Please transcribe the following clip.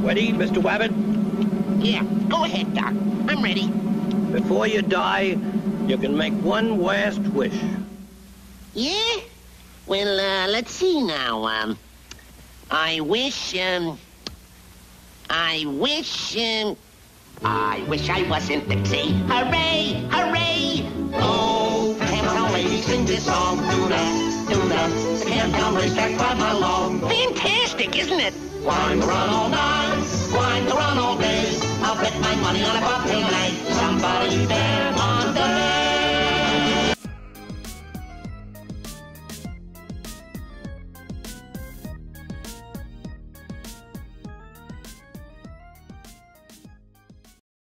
Ready, Mr. Wabbit? Yeah, go ahead, Doc. I'm ready. Before you die, you can make one last wish. Yeah? Well, let's see now. I wish I wasn't Dixie. Hooray! Hooray! Oh, the Camptown ladies sing this song. Do-da, do-da. The Camptown racetrack right along. Fantastic, isn't it? Wind the run all night, wind the run all day. I'll bet my money on a bobtail night. Somebody there